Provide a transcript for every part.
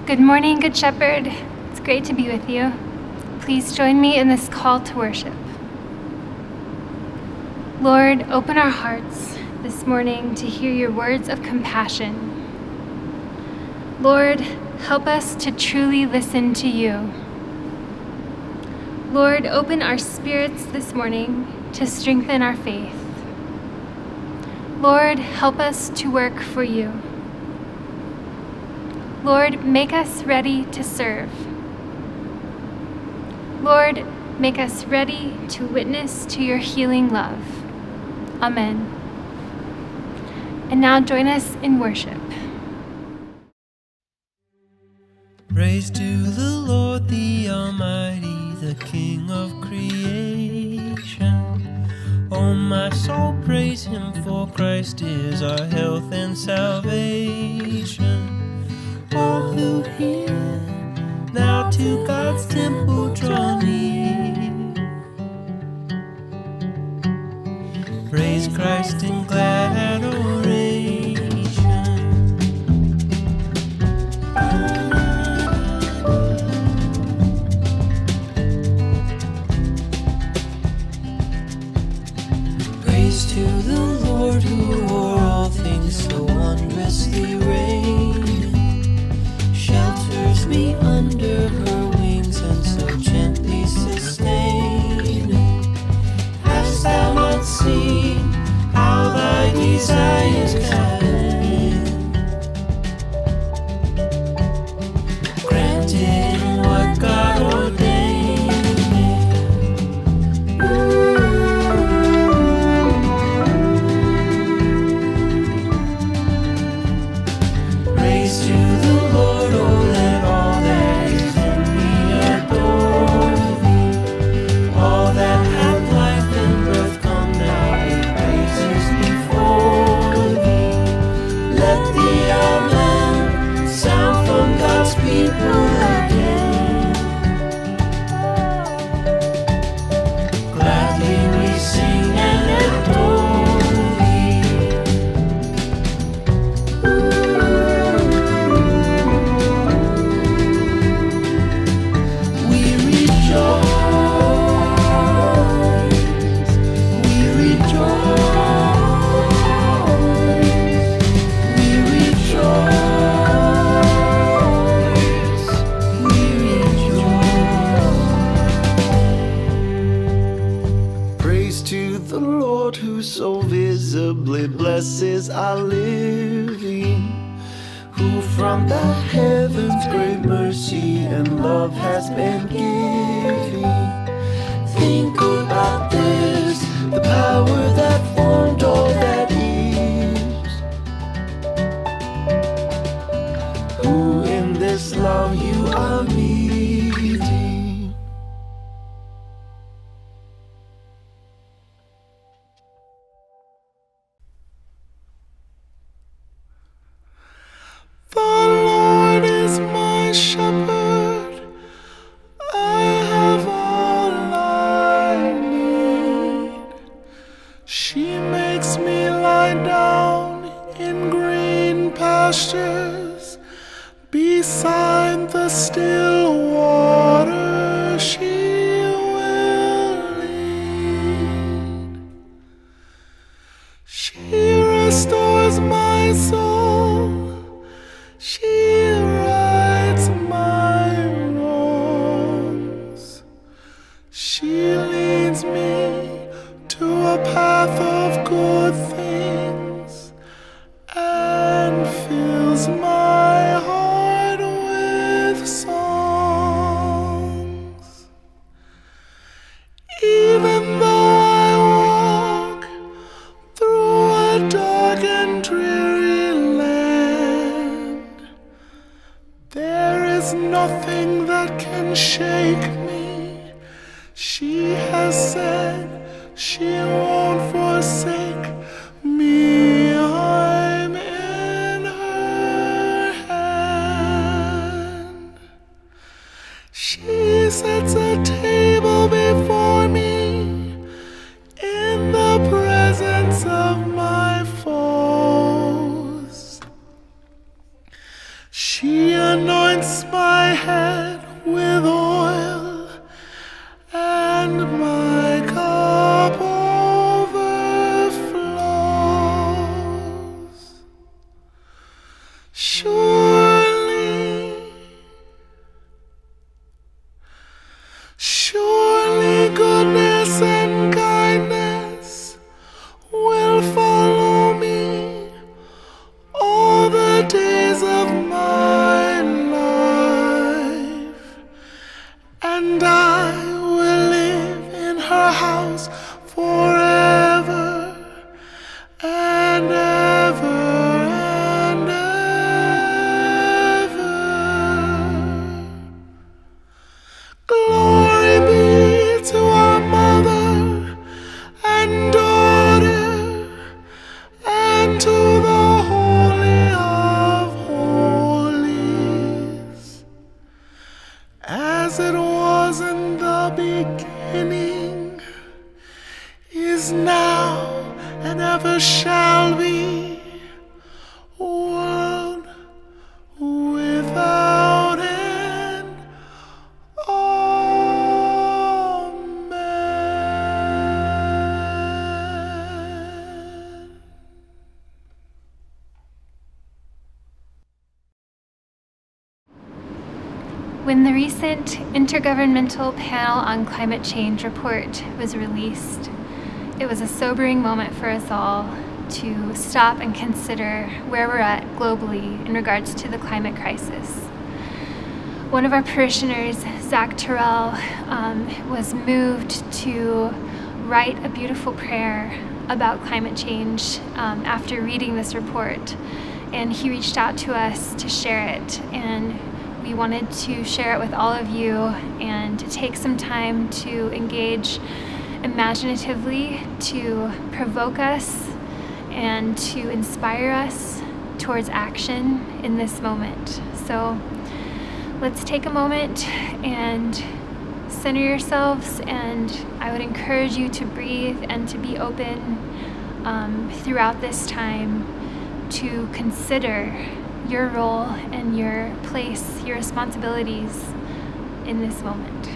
Good morning, Good Shepherd. It's great to be with you. Please join me in this call to worship. Lord, open our hearts this morning to hear your words of compassion. Lord, help us to truly listen to you. Lord, open our spirits this morning to strengthen our faith. Lord, help us to work for you. Lord, make us ready to serve. Lord, make us ready to witness to your healing love. Amen. And now join us in worship. Praise to the Lord, the Almighty, the King of creation. Oh, my soul, praise him, for Christ is our health and salvation. All who hear, now to God's temple draw near. Praise Christ in glad adoration. Praise to the Lord who o'er all things so wondrously reigns. Shelters me under her wings and so gently sustain. Hast thou not seen how thy desires have been granted in what God ordained? Praise to the Lord, oh let all that is in me adore thee. All that have life and breath come now with praises before thee. Let the Amen sound from God's people again. Gladly we sing and adore thee. We rejoice, we rejoice, we rejoice, we rejoice. Praise to the Lord who so visibly blesses our living, who from the heavens great mercy and love has been giving. Think about this, the power that formed all that is, who in this love you are meeting. The Lord is my shepherd, I have all I need. She makes me lie down in green pastures, beside the still water she will lead. She restores my soul, she rights my wrongs. She leads me to a path of good things and fills my heart with songs. Even though I walk through a dark and dreary land, there is nothing that can shake me. She has said she won't forsake me. I'm in her hand. She sets a table before me in the presence of my foes. She anoints When the recent Intergovernmental Panel on Climate Change report was released, it was a sobering moment for us all to stop and consider where we're at globally in regards to the climate crisis. One of our parishioners, Zach Terrell, was moved to write a beautiful prayer about climate change after reading this report, and he reached out to us to share it, and we wanted to share it with all of you and to take some time to engage imaginatively, to provoke us and to inspire us towards action in this moment. So let's take a moment and center yourselves, and I would encourage you to breathe and to be open throughout this time to consider your role and your place, your responsibilities in this moment.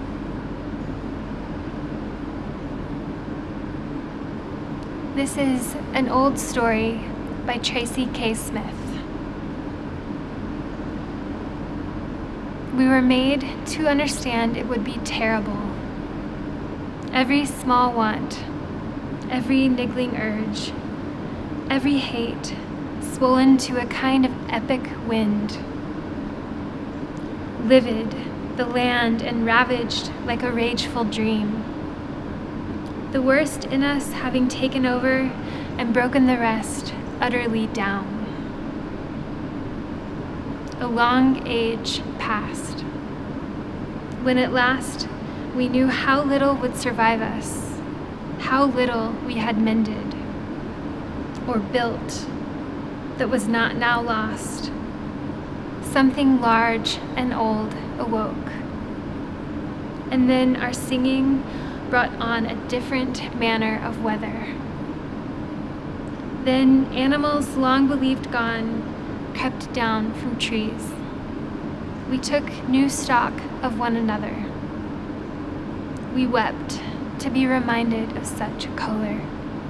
This is an old story by Tracy K. Smith. We were made to understand it would be terrible. Every small want, every niggling urge, every hate, swollen to a kind of epic wind. Livid, the land, and ravaged like a rageful dream. The worst in us having taken over and broken the rest utterly down. A long age passed, when at last we knew how little would survive us, how little we had mended or built that was not now lost. Something large and old awoke. And then our singing brought on a different manner of weather. Then animals long believed gone crept down from trees. We took new stock of one another. We wept to be reminded of such color.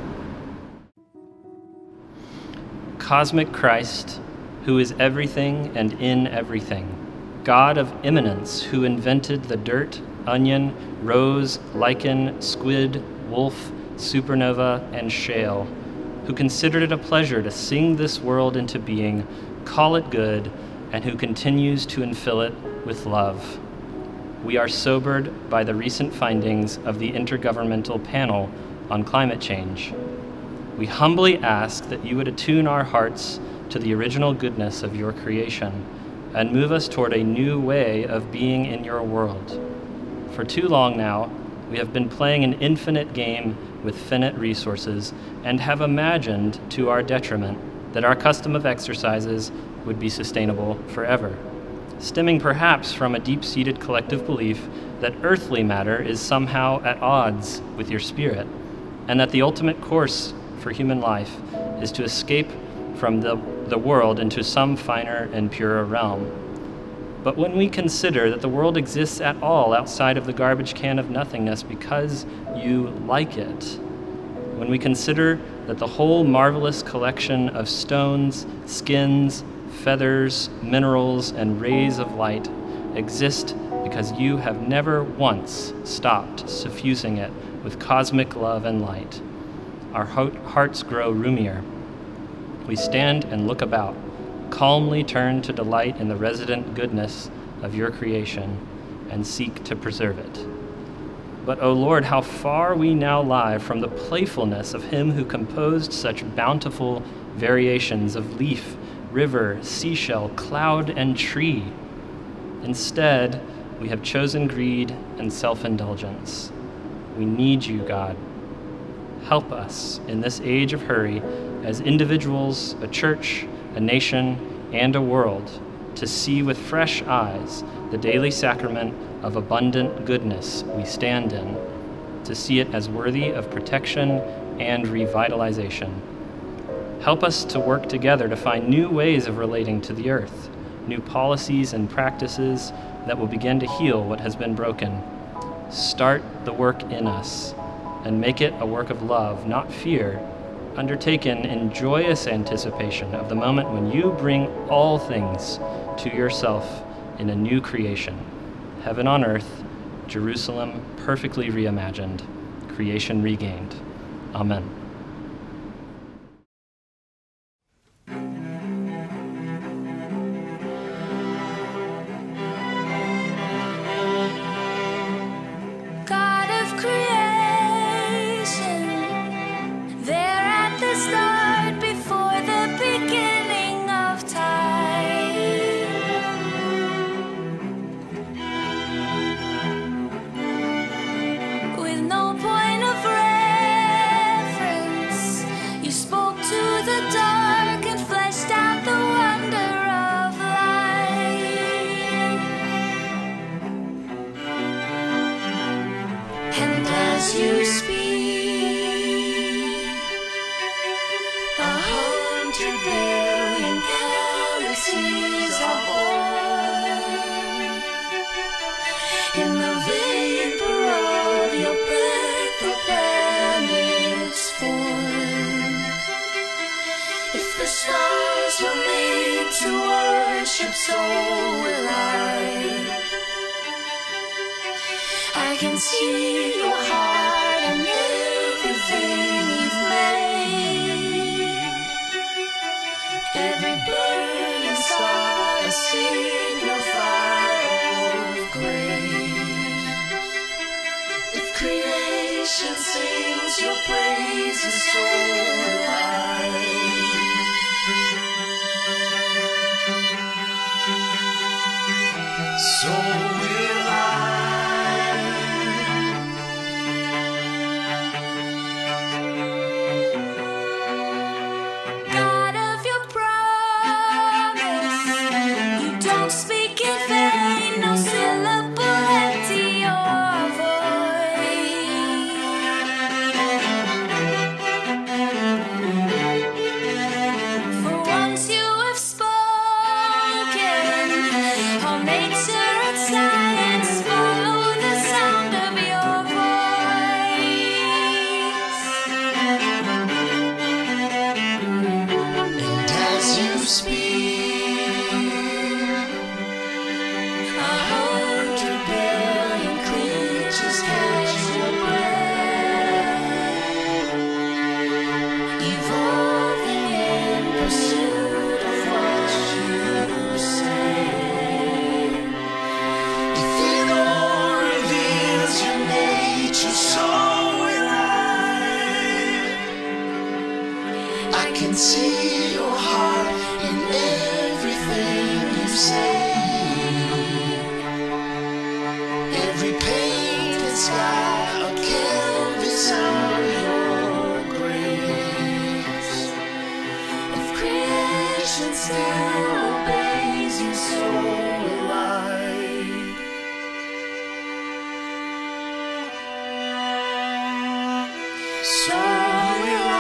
Cosmic Christ, who is everything and in everything, God of immanence, who invented the dirt, onion, rose, lichen, squid, wolf, supernova, and shale, who considered it a pleasure to sing this world into being, call it good, and who continues to infill it with love. We are sobered by the recent findings of the Intergovernmental Panel on Climate Change. We humbly ask that you would attune our hearts to the original goodness of your creation and move us toward a new way of being in your world. For too long now, we have been playing an infinite game with finite resources and have imagined to our detriment that our custom of exercises would be sustainable forever, stemming perhaps from a deep-seated collective belief that earthly matter is somehow at odds with your spirit, and that the ultimate course for human life is to escape from the world into some finer and purer realm. But when we consider that the world exists at all outside of the garbage can of nothingness because you like it, when we consider that the whole marvelous collection of stones, skins, feathers, minerals, and rays of light exist because you have never once stopped suffusing it with cosmic love and light, our hearts grow roomier. We stand and look about, calmly turn to delight in the resident goodness of your creation and seek to preserve it. But, O Lord, how far we now lie from the playfulness of him who composed such bountiful variations of leaf, river, seashell, cloud, and tree. Instead, we have chosen greed and self-indulgence. We need you, God. Help us in this age of hurry as individuals, a church, a nation, and a world to see with fresh eyes the daily sacrament of abundant goodness we stand in, to see it as worthy of protection and revitalization. Help us to work together to find new ways of relating to the earth, new policies and practices that will begin to heal what has been broken. Start the work in us and make it a work of love, not fear, undertaken in joyous anticipation of the moment when you bring all things to yourself in a new creation, heaven on earth, Jerusalem perfectly reimagined, creation regained. Amen. God of creation, there at the start, before the beginning of time, with no point of reference, you spoke to the dark and fleshed out the wonder of light. And as you speak, 100 billion galaxies are born. In the vapor of your breath, the planets form. If the stars were made to worship, so will I can see your heart and everything you've made. Every burning star, a signal fire of grace. If creation sings your praises, so will I. So will I. God of your promise, you don't speak in vain, no syllable empty your voice. For once you have spoken, all nature and science follow the sound of your voice. And as you speak, 100 billion creatures catch your breath, evolving in pursuit of what you say. If it all reveals your nature, so will I can see your heart in everything you say. Every painted sky, a canvas of your grace. If creation still obeys you, so will I. So will I.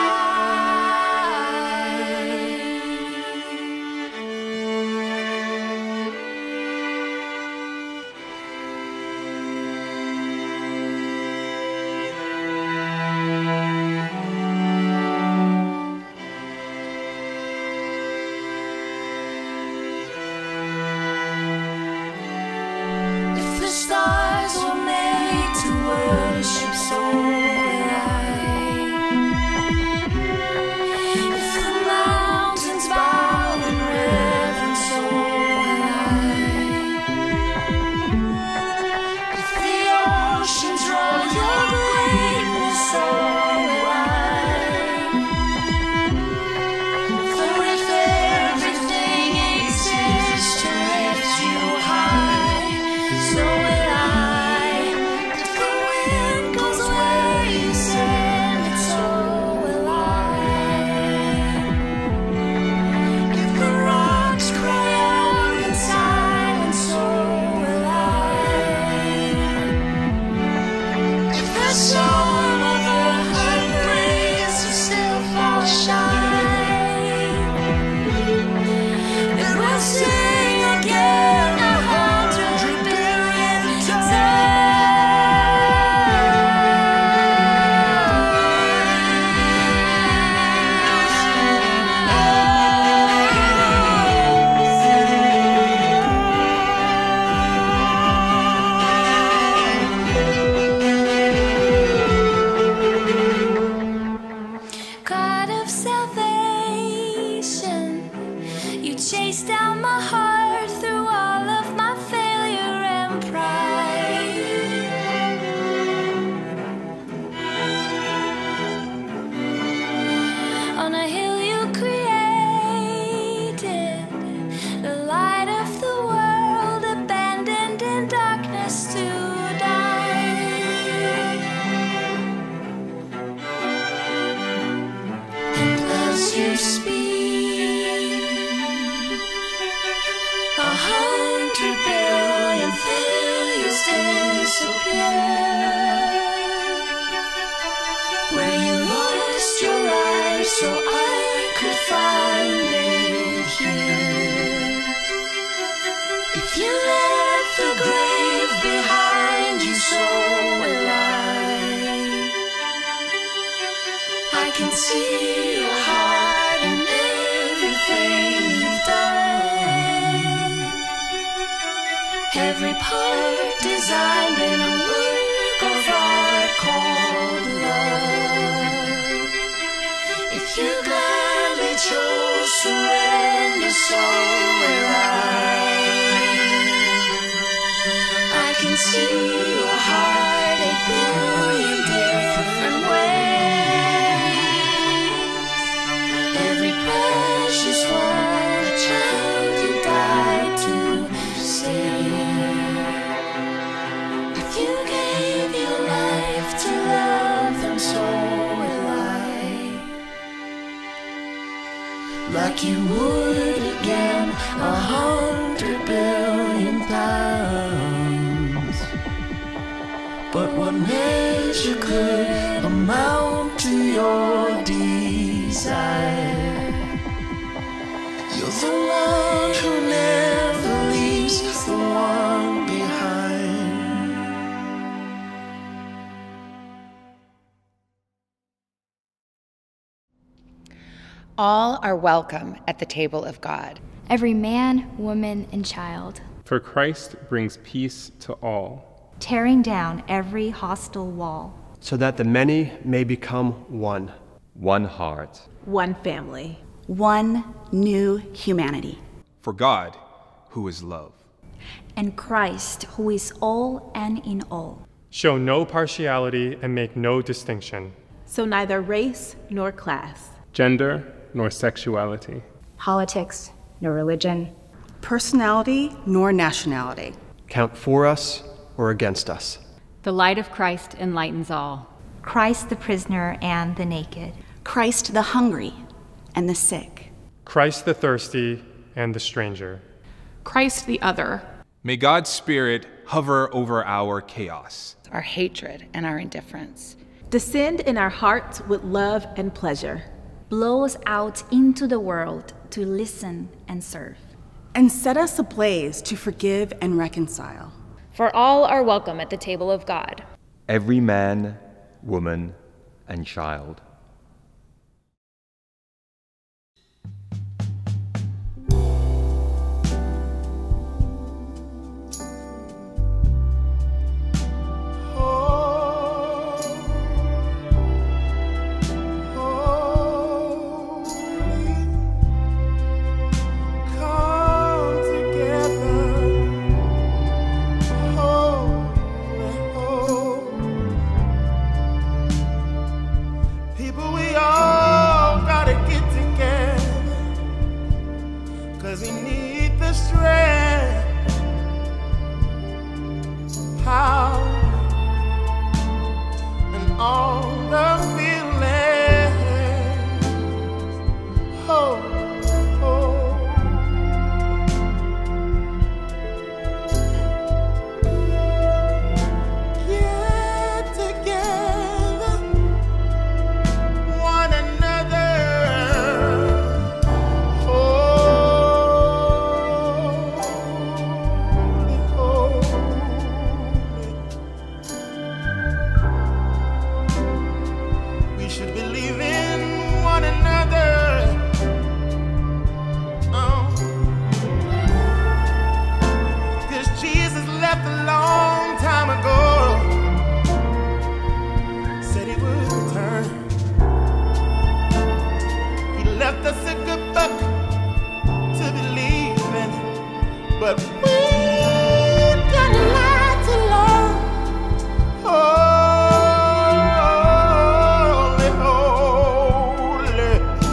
chase down my heart through all of my failure and pride. On a hill you created, the light of the world, abandoned in darkness to die. And as you speak, 100 billion failures disappear. Where you lost your life so I could find it here. If you left the grave behind you, so will I can see your heart and everything you've done. Every part designed in a work of art called love. If you gladly chose surrender, so will I can see your heart 8 billion different ways. Every precious one, a child you died to save. If you gave your life to love them, so will like you would again 100 billion times. But what measure could amount to your desire? You're the one who never leaves the one behind. All are welcome at the table of God. Every man, woman, and child. For Christ brings peace to all, tearing down every hostile wall, so that the many may become one. One heart. One family. One new humanity. For God, who is love. And Christ, who is all and in all. Show no partiality and make no distinction. So neither race nor class, gender nor sexuality, politics nor religion, personality nor nationality count for us or against us. The light of Christ enlightens all. Christ the prisoner and the naked. Christ the hungry and the sick. Christ the thirsty and the stranger. Christ the other. May God's Spirit hover over our chaos, our hatred, and our indifference. Descend in our hearts with love and pleasure. Blow us out into the world to listen and serve. And set us ablaze to forgive and reconcile. For all are welcome at the table of God. Every man, woman, and child. but we've got a lot to learn. Holy, holy,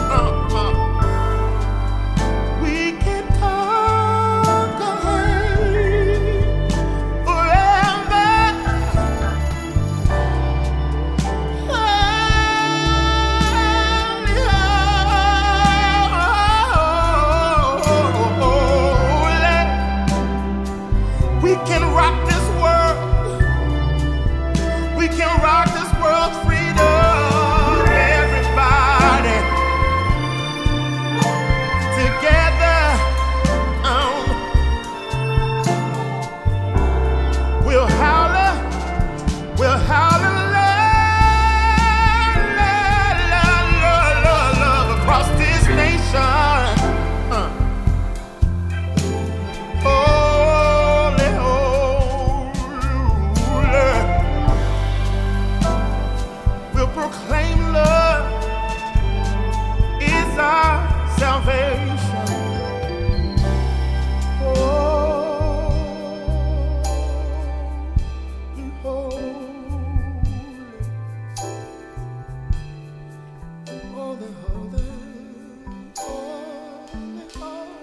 we can talk away forever. We can rock this world. We can rock this world's freedom. Everybody together. We'll holler. We'll holler. Love across this nation. Holy, holy. We'll proclaim love is our salvation. Holy, holy. Holy, holy. Holy, holy.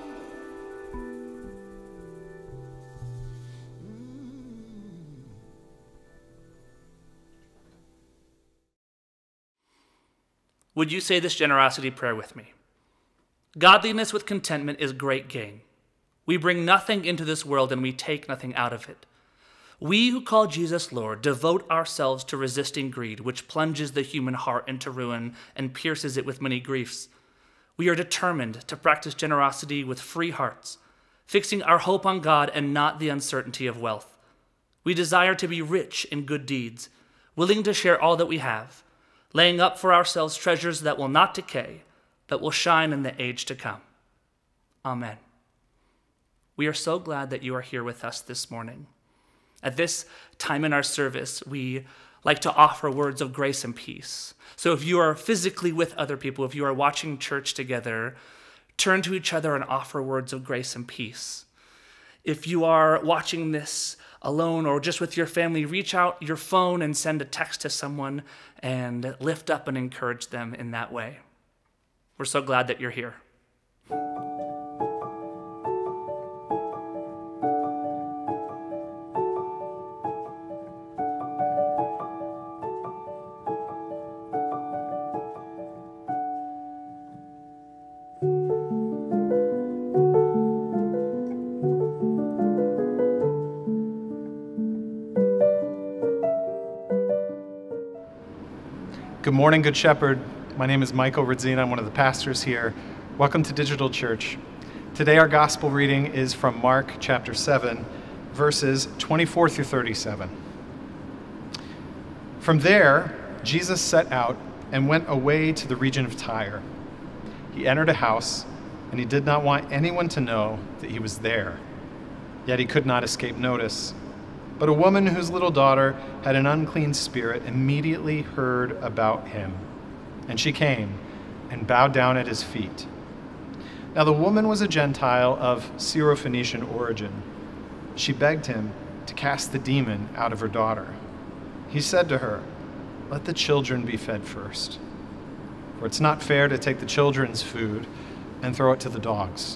Would you say this generosity prayer with me? Godliness with contentment is great gain. We bring nothing into this world and we take nothing out of it. We who call Jesus Lord devote ourselves to resisting greed, which plunges the human heart into ruin and pierces it with many griefs. We are determined to practice generosity with free hearts, fixing our hope on God and not the uncertainty of wealth. We desire to be rich in good deeds, willing to share all that we have, laying up for ourselves treasures that will not decay, but will shine in the age to come. Amen. We are so glad that you are here with us this morning. At this time in our service, we like to offer words of grace and peace. So if you are physically with other people, if you are watching church together, turn to each other and offer words of grace and peace. If you are watching this alone or just with your family, reach out your phone and send a text to someone and lift up and encourage them in that way. We're so glad that you're here. Good morning, Good Shepherd. My name is Michael Radzina. I'm one of the pastors here. Welcome to Digital Church. Today our gospel reading is from Mark chapter 7, verses 24 through 37. From there, Jesus set out and went away to the region of Tyre. He entered a house, and he did not want anyone to know that he was there. Yet he could not escape notice. But a woman whose little daughter had an unclean spirit immediately heard about him, and she came and bowed down at his feet. Now the woman was a Gentile of Syrophoenician origin. She begged him to cast the demon out of her daughter. He said to her, "Let the children be fed first, for it's not fair to take the children's food and throw it to the dogs."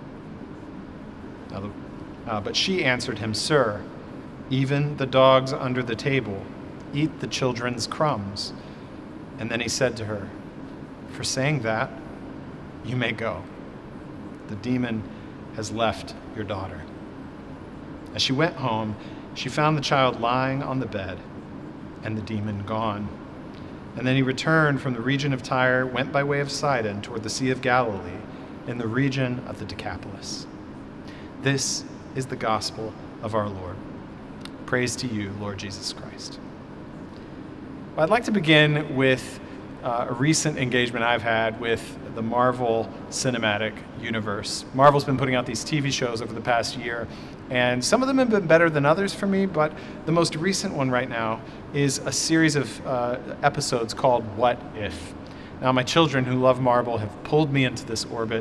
But she answered him, "Sir, even the dogs under the table eat the children's crumbs." And then he said to her, "For saying that, you may go. The demon has left your daughter." As she went home, she found the child lying on the bed and the demon gone. And then he returned from the region of Tyre, went by way of Sidon toward the Sea of Galilee in the region of the Decapolis. This is the gospel of our Lord. Praise to you, Lord Jesus Christ. Well, I'd like to begin with a recent engagement I've had with the Marvel Cinematic Universe. Marvel's been putting out these TV shows over the past year, and some of them have been better than others for me, but the most recent one right now is a series of episodes called What If? Now, my children who love Marvel have pulled me into this orbit,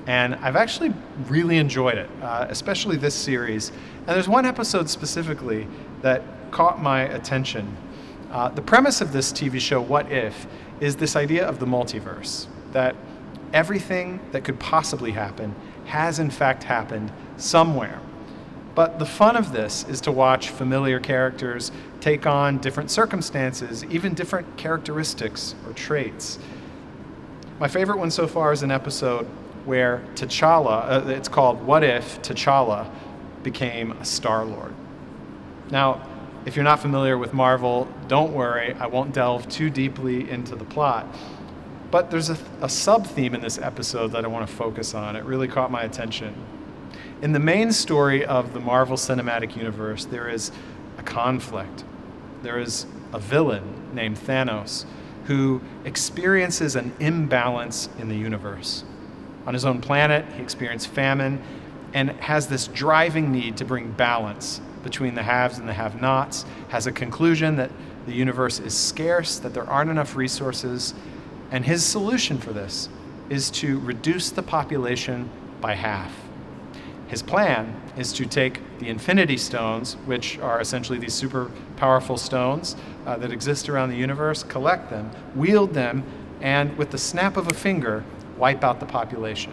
And I've actually really enjoyed it, especially this series. And there's one episode specifically that caught my attention. The premise of this TV show, What If, is this idea of the multiverse, that everything that could possibly happen has in fact happened somewhere. But the fun of this is to watch familiar characters take on different circumstances, even different characteristics or traits. My favorite one so far is an episode where T'Challa, it's called What If T'Challa Became a Star-Lord. Now, if you're not familiar with Marvel, don't worry, I won't delve too deeply into the plot. But there's a sub-theme in this episode that I want to focus on. It really caught my attention. In the main story of the Marvel Cinematic Universe, there is a conflict. There is a villain named Thanos who experiences an imbalance in the universe. On his own planet, he experienced famine and has this driving need to bring balance between the haves and the have-nots, has a conclusion that the universe is scarce, that there aren't enough resources, and his solution for this is to reduce the population by half. His plan is to take the Infinity Stones, which are essentially these super powerful stones that exist around the universe, collect them, wield them, and with the snap of a finger, wipe out the population.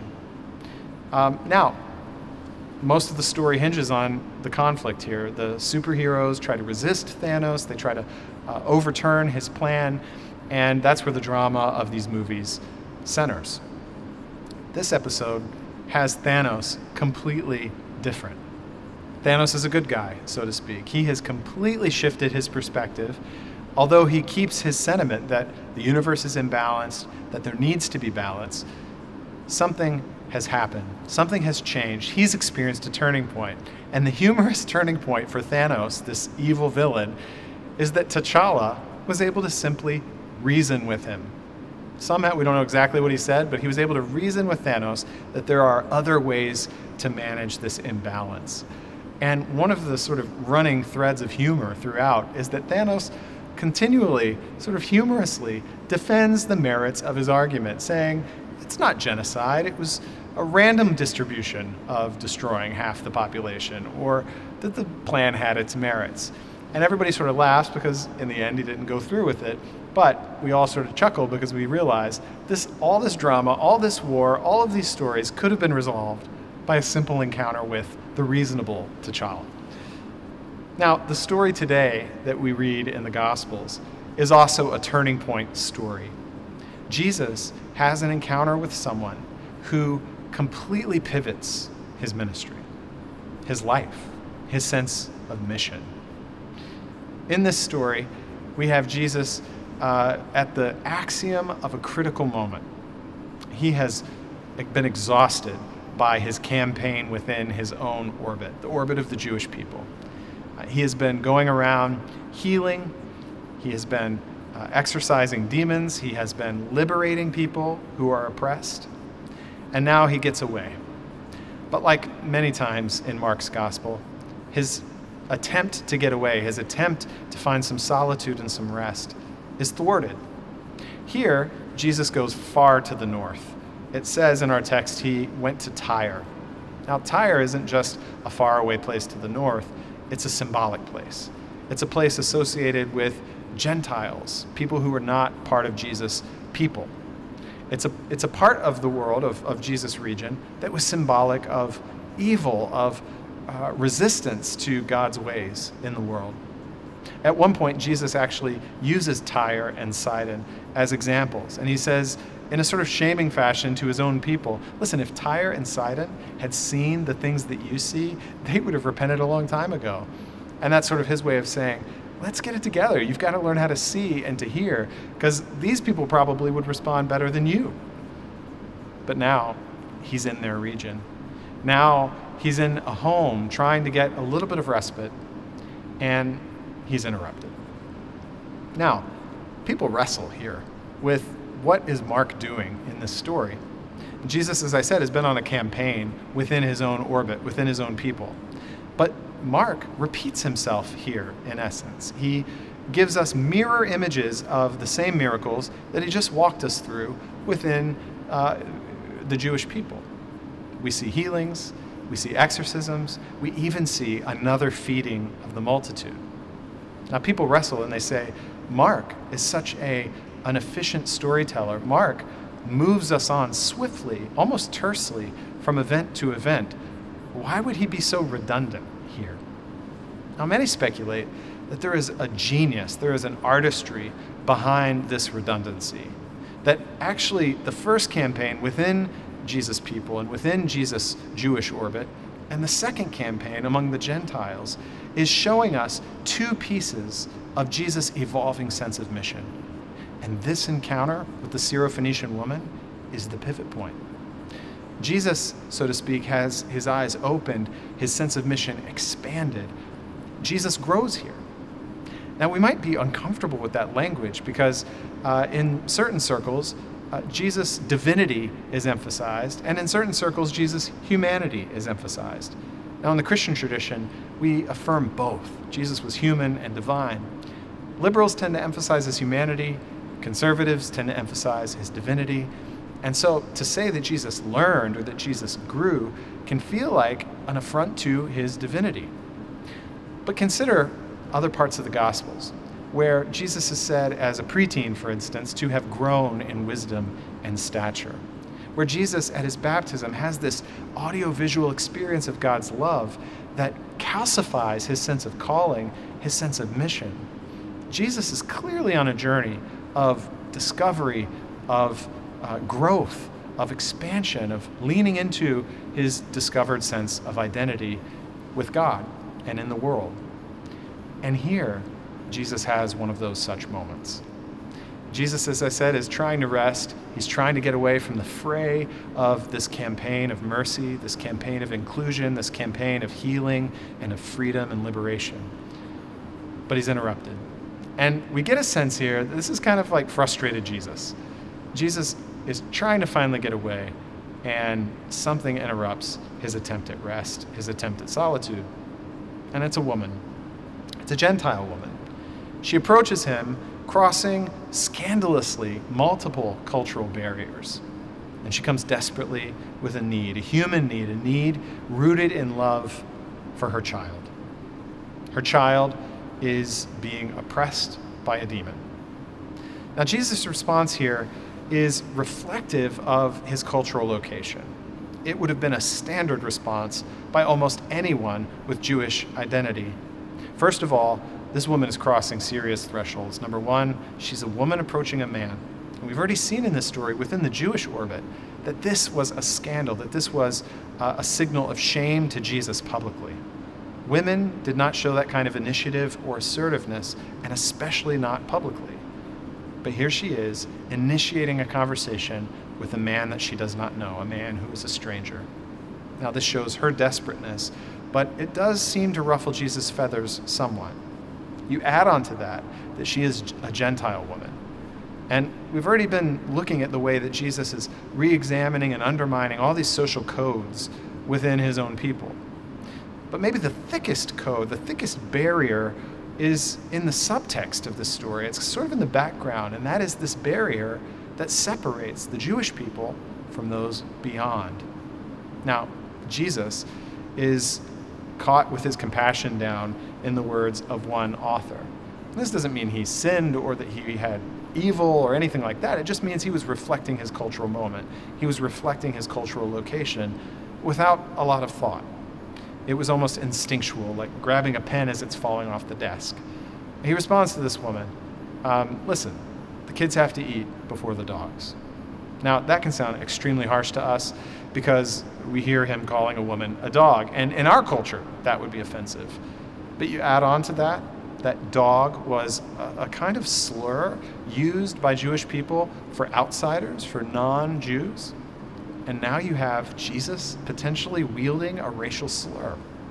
Now, most of the story hinges on the conflict here. The superheroes try to resist Thanos, they try to overturn his plan, and that's where the drama of these movies centers. This episode has Thanos completely different. Thanos is a good guy, so to speak. He has completely shifted his perspective, although he keeps his sentiment that the universe is imbalanced, that there needs to be balance. Something has happened. Something has changed. He's experienced a turning point. And the humorous turning point for Thanos, this evil villain, is that T'Challa was able to simply reason with him. Somehow, we don't know exactly what he said, but he was able to reason with Thanos that there are other ways to manage this imbalance. And one of the sort of running threads of humor throughout is that Thanos continually, sort of humorously, defends the merits of his argument, saying, it's not genocide, it was a random distribution of destroying half the population, or that the plan had its merits. And everybody sort of laughs because in the end he didn't go through with it, but we all sort of chuckle because we realize all this drama, all this war, all of these stories could have been resolved by a simple encounter with the reasonable T'Challa. Now, the story today that we read in the Gospels is also a turning point story. Jesus has an encounter with someone who completely pivots his ministry, his life, his sense of mission. In this story, we have Jesus at the axiom of a critical moment. He has been exhausted by his campaign within his own orbit, the orbit of the Jewish people. He has been going around healing. He has been exorcising demons. He has been liberating people who are oppressed. And now he gets away. But like many times in Mark's gospel, his attempt to get away, his attempt to find some solitude and some rest is thwarted. Here, Jesus goes far to the north. It says in our text he went to Tyre. Now, Tyre isn't just a faraway place to the north, it's a symbolic place. It's a place associated with Gentiles, people who are not part of Jesus' people. It's a part of the world, of Jesus' region, that was symbolic of evil, of resistance to God's ways in the world. At one point, Jesus actually uses Tyre and Sidon as examples, and he says, in a sort of shaming fashion to his own people, listen, if Tyre and Sidon had seen the things that you see, they would have repented a long time ago. And that's sort of his way of saying, let's get it together. You've got to learn how to see and to hear, because these people probably would respond better than you. But now he's in their region. Now he's in a home trying to get a little bit of respite, and he's interrupted. Now, people wrestle here with what is Mark doing in this story. Jesus, as I said, has been on a campaign within his own orbit, within his own people. But Mark repeats himself here, in essence. He gives us mirror images of the same miracles that he just walked us through within the Jewish people. We see healings, we see exorcisms, we even see another feeding of the multitude. Now, people wrestle and they say, Mark is such an efficient storyteller. Mark moves us on swiftly, almost tersely, from event to event. Why would he be so redundant here? Now, many speculate that there is a genius, there is an artistry behind this redundancy. That actually the first campaign within Jesus' people and within Jesus' Jewish orbit, and the second campaign among the Gentiles, is showing us two pieces of Jesus' evolving sense of mission. And this encounter with the Syrophoenician woman is the pivot point. Jesus, so to speak, has his eyes opened, his sense of mission expanded. Jesus grows here. Now, we might be uncomfortable with that language because in certain circles, Jesus' divinity is emphasized, and in certain circles, Jesus' humanity is emphasized. Now, in the Christian tradition, we affirm both. Jesus was human and divine. Liberals tend to emphasize his humanity. Conservatives tend to emphasize his divinity. And so to say that Jesus learned or that Jesus grew can feel like an affront to his divinity. But consider other parts of the Gospels, where Jesus is said as a preteen, for instance, to have grown in wisdom and stature, where Jesus at his baptism has this audiovisual experience of God's love that calcifies his sense of calling, his sense of mission. Jesus is clearly on a journey of discovery, of growth, of expansion, of leaning into his discovered sense of identity with God and in the world. And here, Jesus has one of those such moments. Jesus, as I said, is trying to rest. He's trying to get away from the fray of this campaign of mercy, this campaign of inclusion, this campaign of healing and of freedom and liberation. But he's interrupted. And we get a sense here that this is kind of like frustrated Jesus. Jesus is trying to finally get away, and something interrupts his attempt at rest, his attempt at solitude. And it's a woman. It's a Gentile woman. She approaches him, crossing scandalously multiple cultural barriers. And she comes desperately with a need, a human need, a need rooted in love for her child. Her child is being oppressed by a demon. Now, Jesus' response here is reflective of his cultural location. It would have been a standard response by almost anyone with Jewish identity. First of all, this woman is crossing serious thresholds. Number one, she's a woman approaching a man. And we've already seen in this story within the Jewish orbit that this was a scandal, that this was a signal of shame to Jesus publicly. Women did not show that kind of initiative or assertiveness, and especially not publicly. But here she is, initiating a conversation with a man that she does not know, a man who is a stranger. Now, this shows her desperateness, but it does seem to ruffle Jesus' feathers somewhat. You add on to that she is a Gentile woman. And we've already been looking at the way that Jesus is re-examining and undermining all these social codes within his own people. But maybe the thickest code, the thickest barrier is in the subtext of this story. It's sort of in the background, and that is this barrier that separates the Jewish people from those beyond. Now, Jesus is caught with his compassion down in the words of one author. This doesn't mean he sinned or that he had evil or anything like that. It just means he was reflecting his cultural moment. He was reflecting his cultural location without a lot of thought. It was almost instinctual, like grabbing a pen as it's falling off the desk. He responds to this woman, listen, the kids have to eat before the dogs. Now, that can sound extremely harsh to us because we hear him calling a woman a dog. And in our culture, that would be offensive. But you add on to that dog was a kind of slur used by Jewish people for outsiders, for non-Jews. And now you have Jesus potentially wielding a racial slur.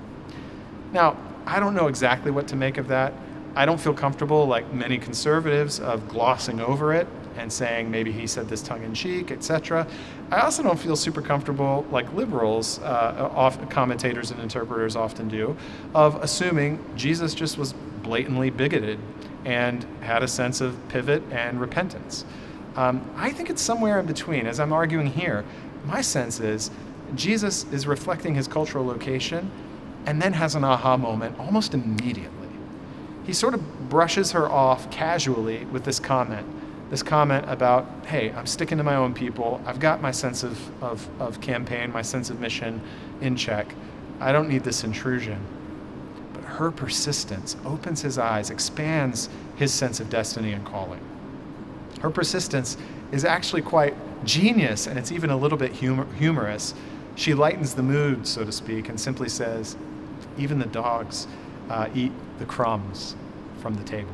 Now, I don't know exactly what to make of that. I don't feel comfortable, like many conservatives, of glossing over it and saying maybe he said this tongue-in-cheek, etc. I also don't feel super comfortable, like liberals, commentators and interpreters often do, of assuming Jesus just was blatantly bigoted and had a sense of pivot and repentance. I think it's somewhere in between. As I'm arguing here, my sense is Jesus is reflecting his cultural location and then has an aha moment almost immediately. He sort of brushes her off casually with this comment about, hey, I'm sticking to my own people. I've got my sense of campaign, my sense of mission in check. I don't need this intrusion. But her persistence opens his eyes, expands his sense of destiny and calling. Her persistence is actually quite genius, and it's even a little bit humorous. She lightens the mood, so to speak, and simply says, even the dogs eat the crumbs from the table.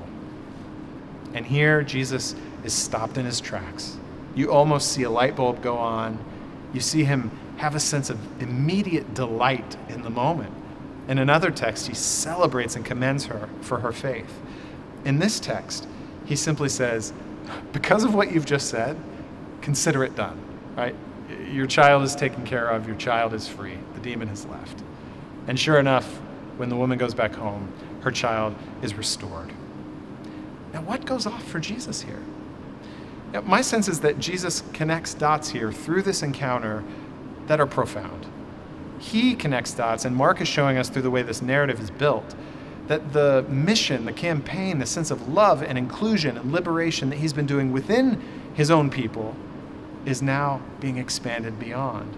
And here Jesus is stopped in his tracks. You almost see a light bulb go on. You see him have a sense of immediate delight in the moment. In another text, he celebrates and commends her for her faith. In this text, he simply says, because of what you've just said, consider it done, right? Your child is taken care of, your child is free, the demon has left. And sure enough, when the woman goes back home, her child is restored. Now, what goes off for Jesus here? Now, my sense is that Jesus connects dots here through this encounter that are profound. He connects dots, and Mark is showing us through the way this narrative is built, that the mission, the campaign, the sense of love and inclusion and liberation that he's been doing within his own people is now being expanded beyond.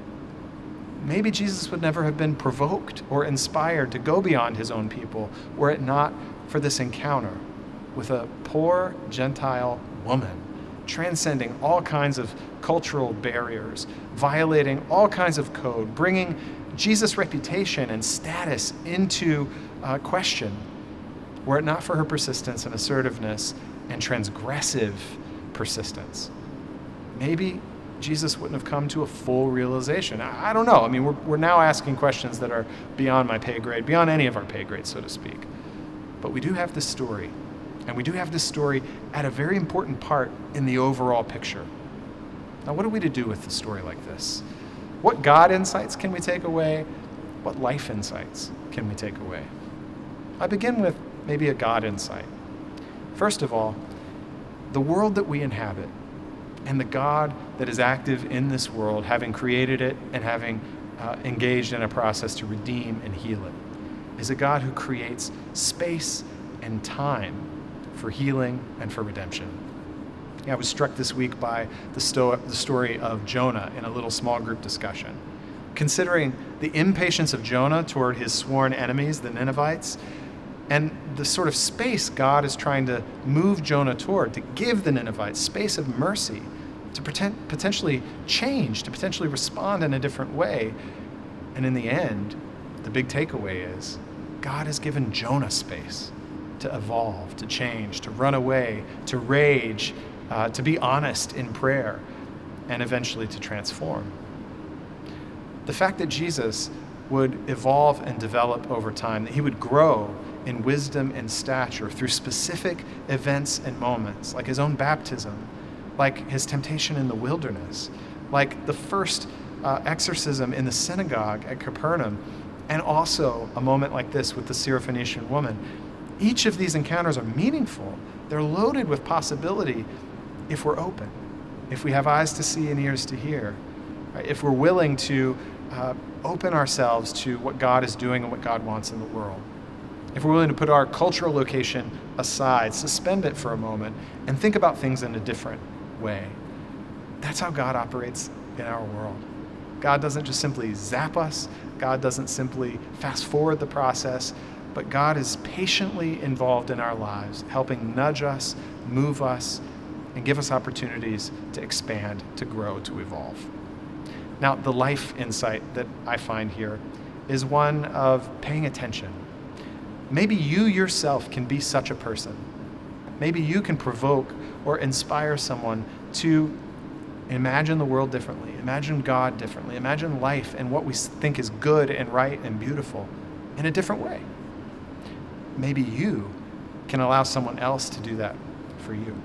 Maybe Jesus would never have been provoked or inspired to go beyond his own people were it not for this encounter with a poor Gentile woman, transcending all kinds of cultural barriers, violating all kinds of code, bringing Jesus' reputation and status into question, were it not for her persistence and assertiveness and transgressive persistence. Maybe Jesus wouldn't have come to a full realization. I don't know. I mean, we're now asking questions that are beyond my pay grade, beyond any of our pay grades, so to speak. But we do have this story, and we do have this story at a very important part in the overall picture. Now, what are we to do with a story like this? What God insights can we take away? What life insights can we take away? I begin with maybe a God insight. First of all, the world that we inhabit and the God that is active in this world, having created it and having engaged in a process to redeem and heal it, is a God who creates space and time for healing and for redemption. I was struck this week by the story of Jonah in a little small group discussion. Considering the impatience of Jonah toward his sworn enemies, the Ninevites, and the sort of space God is trying to move Jonah toward, to give the Ninevites space of mercy, to potentially change, to potentially respond in a different way. And in the end, the big takeaway is God has given Jonah space to evolve, to change, to run away, to rage, to be honest in prayer, and eventually to transform. The fact that Jesus would evolve and develop over time, that he would grow in wisdom and stature through specific events and moments, like his own baptism, like his temptation in the wilderness, like the first exorcism in the synagogue at Capernaum, and also a moment like this with the Syrophoenician woman. Each of these encounters are meaningful. They're loaded with possibility if we're open, if we have eyes to see and ears to hear, right? If we're willing to open ourselves to what God is doing and what God wants in the world. If we're willing to put our cultural location aside, suspend it for a moment, and think about things in a different way. That's how God operates in our world. God doesn't just simply zap us. God doesn't simply fast forward the process, but God is patiently involved in our lives, helping nudge us, move us, and give us opportunities to expand, to grow, to evolve. Now, the life insight that I find here is one of paying attention. Maybe you yourself can be such a person. Maybe you can provoke or inspire someone to imagine the world differently, imagine God differently, imagine life and what we think is good and right and beautiful in a different way. Maybe you can allow someone else to do that for you.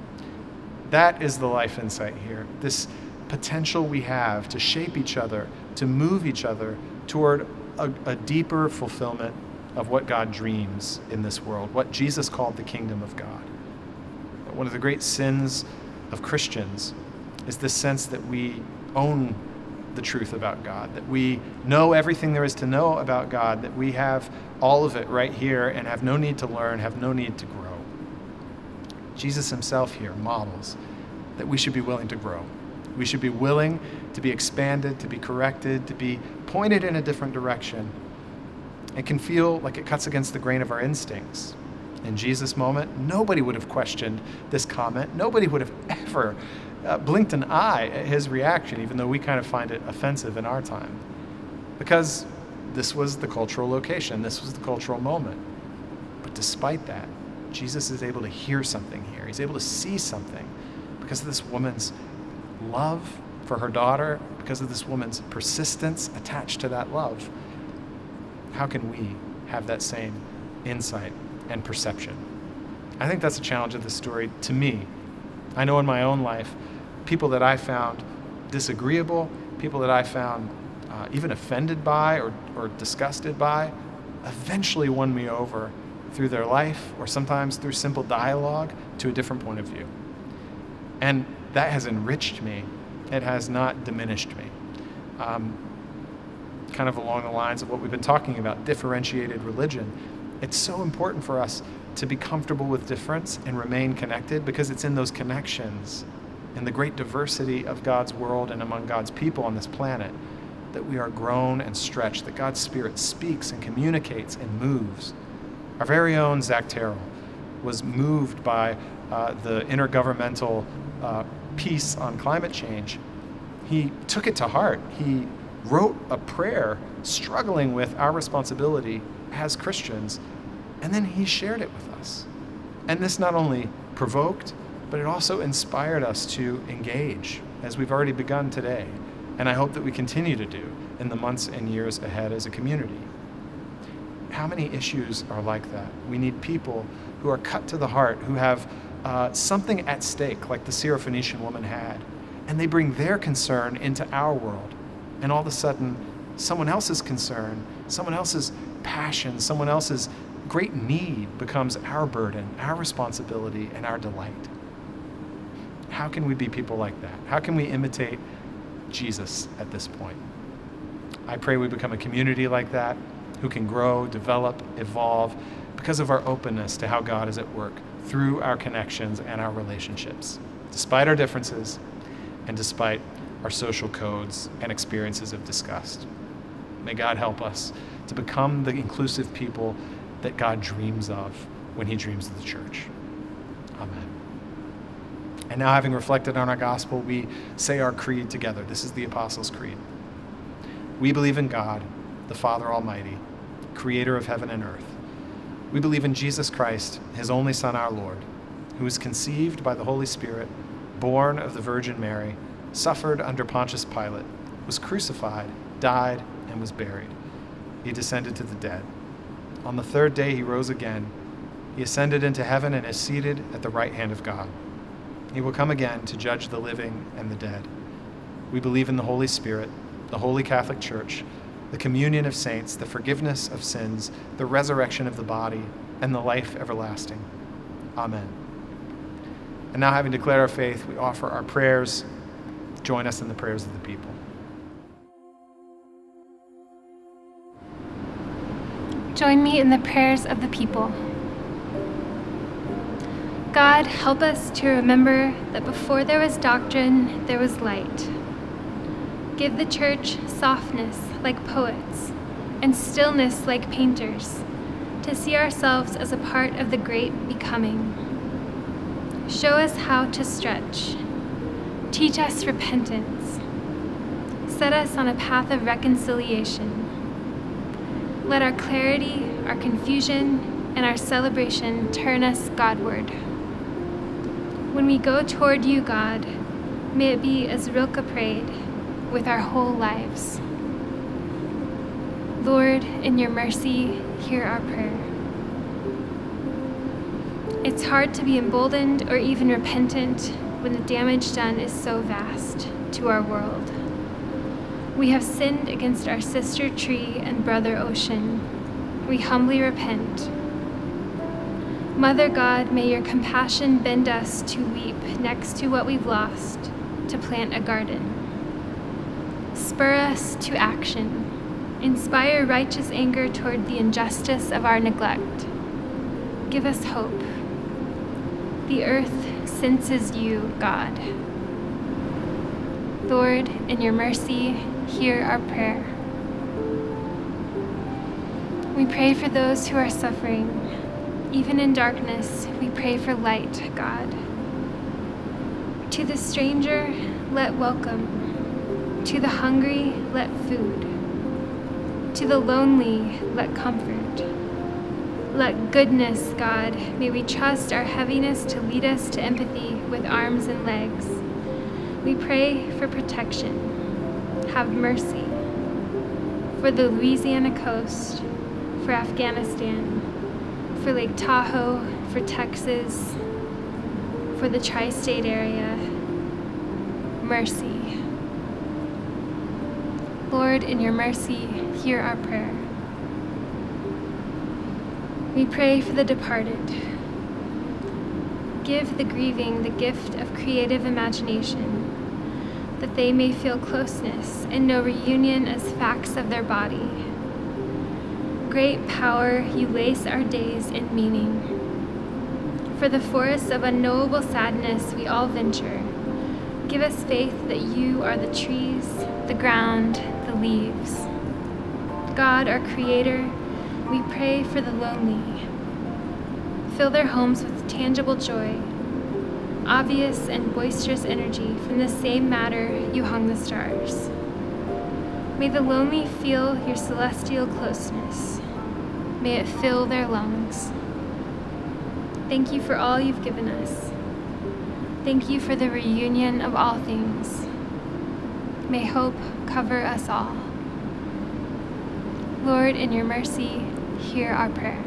That is the life insight here, this potential we have to shape each other, to move each other toward a deeper fulfillment of what God dreams in this world, what Jesus called the kingdom of God. One of the great sins of Christians is this sense that we own the truth about God, that we know everything there is to know about God, that we have all of it right here and have no need to learn, have no need to grow. Jesus himself here models that we should be willing to grow. We should be willing to be expanded, to be corrected, to be pointed in a different direction. It can feel like it cuts against the grain of our instincts. In Jesus' moment, nobody would have questioned this comment. Nobody would have ever blinked an eye at his reaction, even though we kind of find it offensive in our time. Because this was the cultural location, this was the cultural moment. But despite that, Jesus is able to hear something here. He's able to see something because of this woman's love for her daughter, because of this woman's persistence attached to that love. How can we have that same insight and perception? I think that's a challenge of this story to me. I know in my own life, people that I found disagreeable, people that I found even offended by or disgusted by, eventually won me over through their life or sometimes through simple dialogue to a different point of view. And that has enriched me. It has not diminished me. Kind of along the lines of what we've been talking about, differentiated religion. It's so important for us to be comfortable with difference and remain connected, because it's in those connections, in the great diversity of God's world and among God's people on this planet, that we are grown and stretched, that God's Spirit speaks and communicates and moves. Our very own Zach Terrell was moved by the intergovernmental peace on climate change. He took it to heart. He wrote a prayer struggling with our responsibility as Christians, and then he shared it with us. And this not only provoked, but it also inspired us to engage, as we've already begun today, and I hope that we continue to do in the months and years ahead as a community. How many issues are like that? We need people who are cut to the heart, who have something at stake, like the Syrophoenician woman had, and they bring their concern into our world. And all of a sudden, someone else's concern, someone else's passion, someone else's great need becomes our burden, our responsibility, and our delight. How can we be people like that? How can we imitate Jesus at this point? I pray we become a community like that, who can grow, develop, evolve, because of our openness to how God is at work through our connections and our relationships, despite our differences and despite our social codes and experiences of disgust. May God help us to become the inclusive people that God dreams of when he dreams of the church. Amen. And now, having reflected on our gospel, we say our creed together. This is the Apostles' Creed. We believe in God, the Father Almighty, creator of heaven and earth. We believe in Jesus Christ, his only Son, our Lord, who was conceived by the Holy Spirit, born of the Virgin Mary, suffered under Pontius Pilate, was crucified, died, and was buried. He descended to the dead. On the third day he rose again. He ascended into heaven and is seated at the right hand of God. He will come again to judge the living and the dead. We believe in the Holy Spirit, the Holy Catholic Church, the communion of saints, the forgiveness of sins, the resurrection of the body, and the life everlasting. Amen. And now, having declared our faith, we offer our prayers. Join us in the prayers of the people. Join me in the prayers of the people. God, help us to remember that before there was doctrine, there was light. Give the church softness like poets and stillness like painters, to see ourselves as a part of the great becoming. Show us how to stretch. Teach us repentance. Set us on a path of reconciliation. Let our clarity, our confusion, and our celebration turn us Godward. When we go toward you, God, may it be as Rilke prayed, with our whole lives. Lord, in your mercy, hear our prayer. It's hard to be emboldened or even repentant when the damage done is so vast to our world. We have sinned against our sister tree and brother ocean. We humbly repent. Mother God, may your compassion bend us to weep next to what we've lost, to plant a garden. Spur us to action. Inspire righteous anger toward the injustice of our neglect. Give us hope. The earth senses you, God. Lord, in your mercy, hear our prayer. We pray for those who are suffering. Even in darkness, we pray for light, God. To the stranger, let welcome. To the hungry, let food. To the lonely, let comfort. Let goodness, God, may we trust our heaviness to lead us to empathy with arms and legs. We pray for protection. Have mercy. For the Louisiana coast, for Afghanistan, for Lake Tahoe, for Texas, for the tri-state area, mercy. Lord, in your mercy, hear our prayer. We pray for the departed. Give the grieving the gift of creative imagination, that they may feel closeness and know reunion as facts of their body. Great power, you lace our days in meaning. For the forests of unknowable sadness we all venture, give us faith that you are the trees, the ground, the leaves. God, our Creator, we pray for the lonely. Fill their homes with tangible joy, obvious and boisterous energy from the same matter you hung the stars. May the lonely feel your celestial closeness. May it fill their lungs. Thank you for all you've given us. Thank you for the reunion of all things. May hope cover us all. Lord, in your mercy, hear our prayer.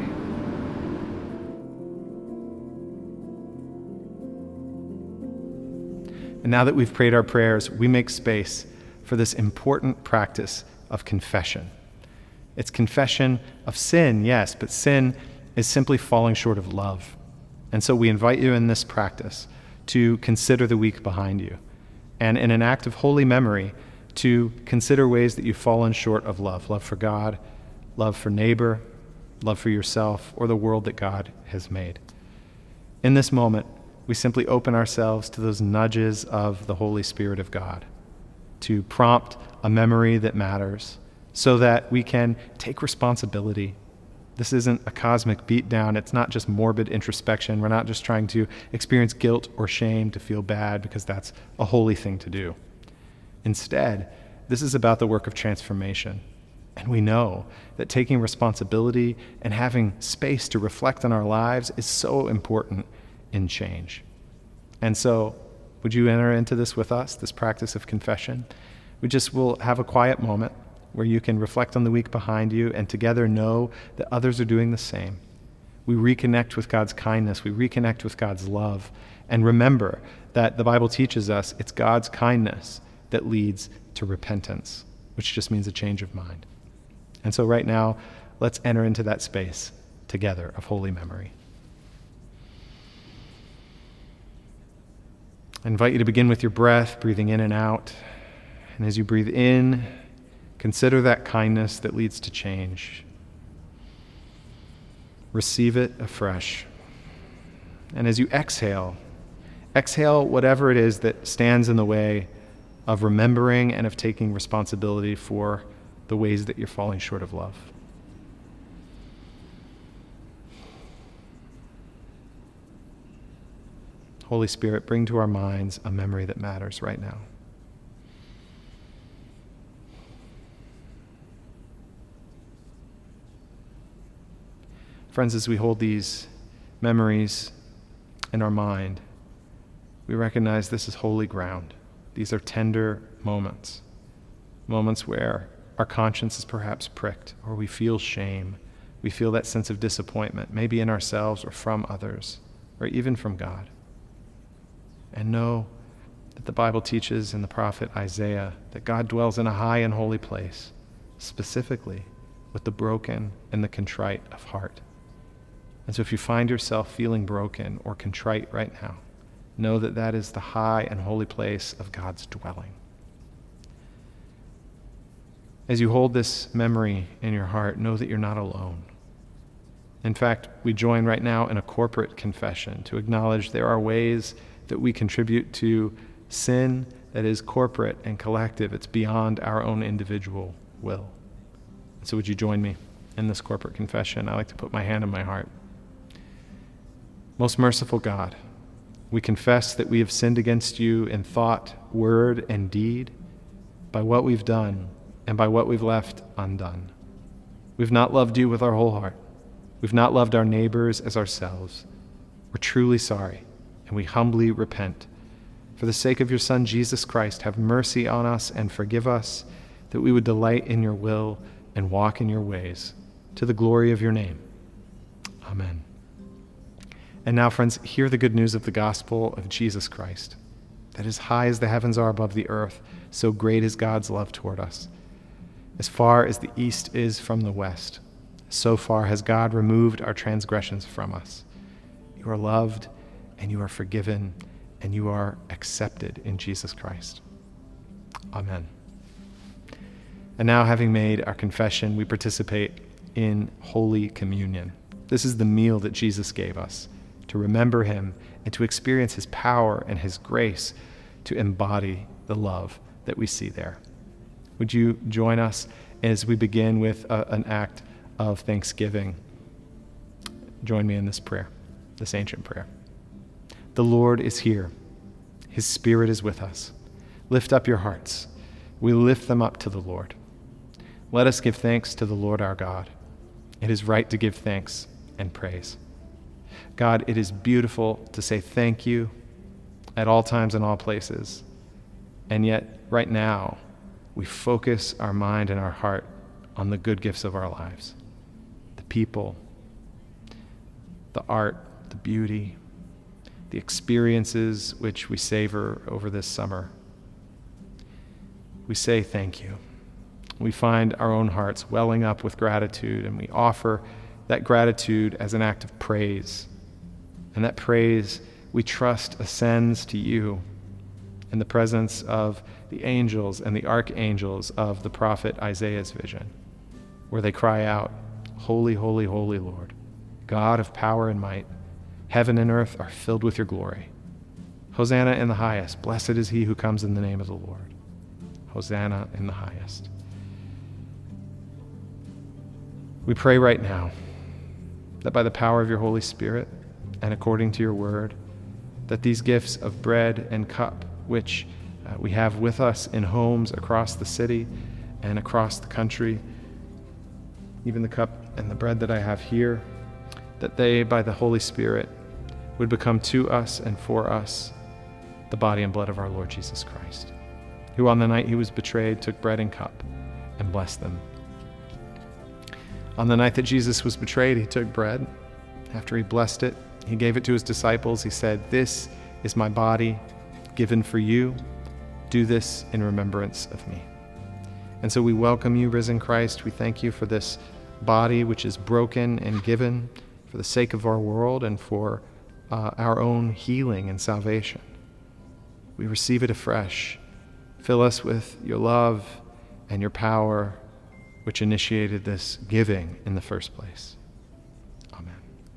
And now that we've prayed our prayers, we make space for this important practice of confession. It's confession of sin, yes, but sin is simply falling short of love. And so we invite you in this practice to consider the week behind you, and in an act of holy memory, to consider ways that you've fallen short of love. Love for God, love for neighbor, love for yourself, or the world that God has made. In this moment, we simply open ourselves to those nudges of the Holy Spirit of God to prompt a memory that matters so that we can take responsibility. This isn't a cosmic beatdown. It's not just morbid introspection. We're not just trying to experience guilt or shame to feel bad, because that's a holy thing to do. Instead, this is about the work of transformation. And we know that taking responsibility and having space to reflect on our lives is so important in change. And so, would you enter into this with us, this practice of confession? We just will have a quiet moment where you can reflect on the week behind you and together know that others are doing the same. We reconnect with God's kindness, we reconnect with God's love, and remember that the Bible teaches us it's God's kindness that leads to repentance, which just means a change of mind. And so right now, let's enter into that space together of holy memory. I invite you to begin with your breath, breathing in and out. And as you breathe in, consider that kindness that leads to change. Receive it afresh. And as you exhale, exhale whatever it is that stands in the way of remembering and of taking responsibility for the ways that you're falling short of love. Holy Spirit, bring to our minds a memory that matters right now. Friends, as we hold these memories in our mind, we recognize this is holy ground. These are tender moments, moments where our conscience is perhaps pricked, or we feel shame. We feel that sense of disappointment, maybe in ourselves or from others, or even from God. And know that the Bible teaches in the prophet Isaiah that God dwells in a high and holy place, specifically with the broken and the contrite of heart. And so if you find yourself feeling broken or contrite right now, know that that is the high and holy place of God's dwelling. As you hold this memory in your heart, know that you're not alone. In fact, we join right now in a corporate confession to acknowledge there are ways that we contribute to sin that is corporate and collective. It's beyond our own individual will. So would you join me in this corporate confession? I like to put my hand on my heart. Most merciful God, we confess that we have sinned against you in thought, word, and deed, by what we've done and by what we've left undone. We've not loved you with our whole heart. We've not loved our neighbors as ourselves. We're truly sorry, and we humbly repent. For the sake of your Son, Jesus Christ, have mercy on us and forgive us, that we would delight in your will and walk in your ways, to the glory of your name. Amen. And now, friends, hear the good news of the gospel of Jesus Christ, that as high as the heavens are above the earth, so great is God's love toward us. As far as the east is from the west, so far has God removed our transgressions from us. You are loved, and you are forgiven, and you are accepted in Jesus Christ. Amen. And now, having made our confession, we participate in Holy Communion. This is the meal that Jesus gave us to remember him and to experience his power and his grace to embody the love that we see there. Would you join us as we begin with an act of thanksgiving? Join me in this prayer, this ancient prayer. The Lord is here. His Spirit is with us. Lift up your hearts. We lift them up to the Lord. Let us give thanks to the Lord our God. It is right to give thanks and praise. God, it is beautiful to say thank you at all times and all places. And yet, right now, we focus our mind and our heart on the good gifts of our lives. The people, the art, the beauty, the experiences which we savor over this summer. We say thank you. We find our own hearts welling up with gratitude, and we offer that gratitude as an act of praise. And that praise, we trust, ascends to you in the presence of the angels and the archangels of the prophet Isaiah's vision, where they cry out, "Holy, holy, holy Lord, God of power and might, heaven and earth are filled with your glory. Hosanna in the highest, blessed is he who comes in the name of the Lord. Hosanna in the highest." We pray right now that by the power of your Holy Spirit and according to your word, that these gifts of bread and cup, which we have with us in homes across the city and across the country, even the cup and the bread that I have here, that they, by the Holy Spirit, would become to us and for us the body and blood of our Lord Jesus Christ, who on the night he was betrayed took bread and cup and blessed them. On the night that Jesus was betrayed, he took bread. After he blessed it, he gave it to his disciples. He said, "This is my body given for you. Do this in remembrance of me." And so we welcome you, risen Christ. We thank you for this body which is broken and given for the sake of our world and for our own healing and salvation. We receive it afresh. Fill us with your love and your power, which initiated this giving in the first place. Amen.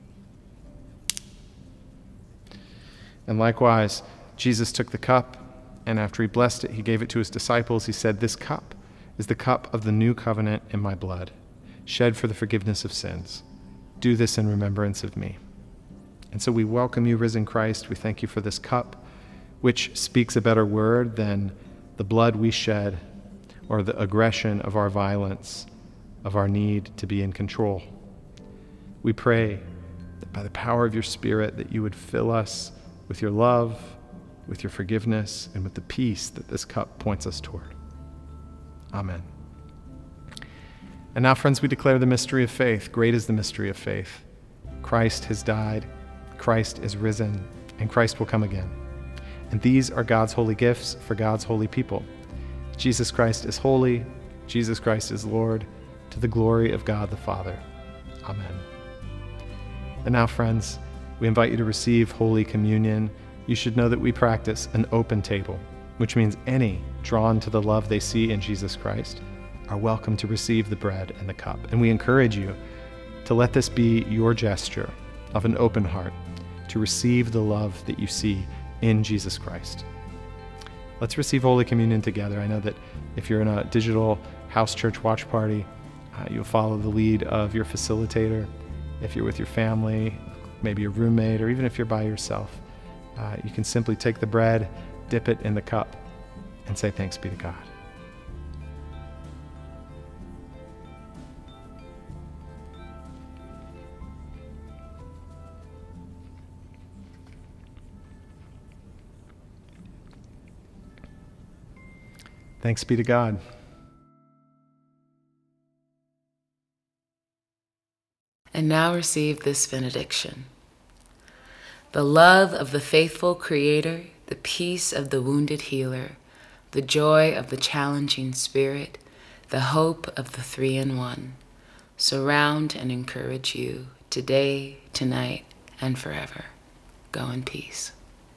And likewise, Jesus took the cup, and after he blessed it, he gave it to his disciples. He said, "This cup is the cup of the new covenant in my blood, shed for the forgiveness of sins. Do this in remembrance of me." And so we welcome you, risen Christ. We thank you for this cup, which speaks a better word than the blood we shed or the aggression of our violence, of our need to be in control. We pray that by the power of your Spirit that you would fill us with your love, with your forgiveness, and with the peace that this cup points us toward. Amen. And now, friends, we declare the mystery of faith. Great is the mystery of faith. Christ has died, Christ is risen, and Christ will come again. And these are God's holy gifts for God's holy people. Jesus Christ is holy, Jesus Christ is Lord, to the glory of God the Father. Amen. And now, friends, we invite you to receive Holy Communion. You should know that we practice an open table, which means any drawn to the love they see in Jesus Christ are welcome to receive the bread and the cup. And we encourage you to let this be your gesture of an open heart to receive the love that you see in Jesus Christ. Let's receive Holy Communion together. I know that if you're in a digital house church watch party, you'll follow the lead of your facilitator. If you're with your family, maybe a roommate, or even if you're by yourself, you can simply take the bread, dip it in the cup, and say thanks be to God. Thanks be to God. And now receive this benediction. The love of the faithful Creator, the peace of the wounded healer, the joy of the challenging Spirit, the hope of the Three-in-One, surround and encourage you today, tonight, and forever. Go in peace.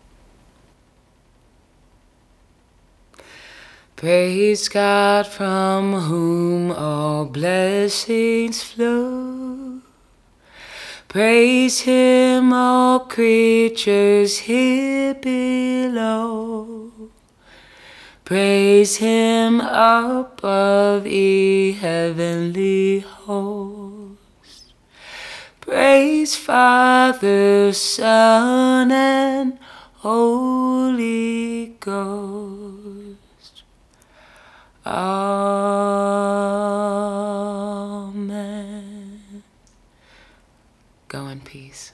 Praise God, from whom all blessings flow. Praise Him, all creatures here below. Praise Him above, ye heavenly hosts. Praise Father, Son, and Holy Ghost. Amen. Go in peace.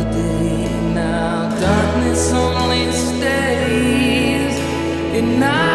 Now